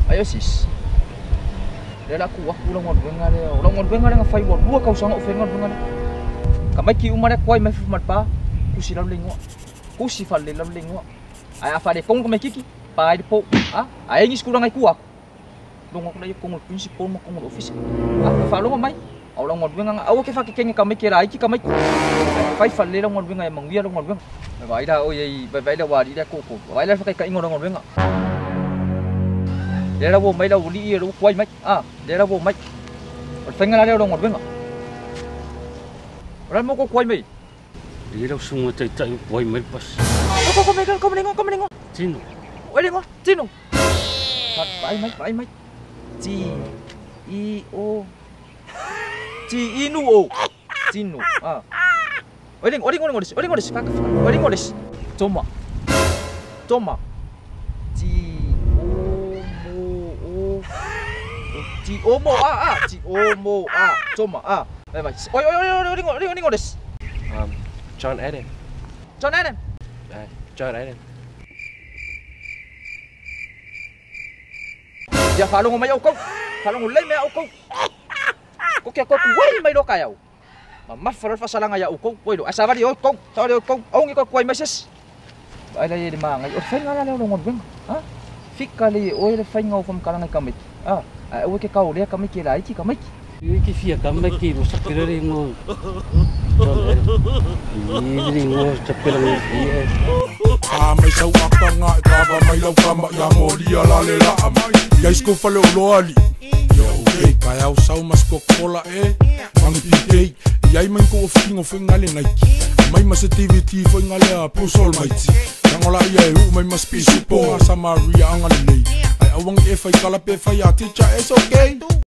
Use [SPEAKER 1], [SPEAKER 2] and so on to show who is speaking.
[SPEAKER 1] Ayo sis. Dia aku ulang ngon benga dia. Ulang ngon benga dengan fai bor. Dua kau sangat ofengan benga. Kamai ki umare koi mai fumat pa. Kusi lam lingwa. Kusi fal lam lingwa. Ai afa de kong kamai kiki. Pai de po. Ah, ai ngis kurang ai kuak. Dong aku na kong principal mo kong office. Ah, fa lo mai. Ulang ngon benga. Aw ke fa ke kenga kamai kira ai ki kamai. Fai fal lam ngon benga mang dia ngon benga. Vậy đâu ôi vậy đâu vào đi ra cô vậy là phải cái ngon ngon à để đâu vô mấy đâu đi đâu quay mấy à để đâu vô mấy phải ngay đâu ngon à rồi mau có quay mấy
[SPEAKER 2] đi đâu xung chạy chạy quay mấy bus
[SPEAKER 1] có mấy ngon
[SPEAKER 2] chín
[SPEAKER 1] quay đi ngon chín không thật phải mấy chi i o chi inu o chín à 어린 거리시 어린 거리시 좀마 지오모 좀마 네 어린 거리시
[SPEAKER 2] John Eden
[SPEAKER 1] giờ phá luôn mấy câu phá luôn lấy mấy câu có kia có quay mấy đó cài mắt phải phát sang ngay ukong quay được sao đi ukong sao đi ukong ông ấy có quay message vậy là gì mà ngay phải ngay đâu ngon vâng hả fix kali ôi là phải ngầu from cái này cầm à ôi cái câu đấy cầm cái đấy chỉ cầm
[SPEAKER 2] cái phía cầm cái một sắc cái đấy ngô ini ngô chụp cái này
[SPEAKER 3] mày sao apa ngại ta và mày lâu cam bạc yang ngồi đi la le la amai ya isko fale loali yo okay kaya usau mas kokola ang pipei Yai man ko fingo fingale Nike mai mas activity fingale a pusol mai ti yang ola ia mai mas pisu po sa Maria angale ai awang e fai kala pe fai a teacher it's okay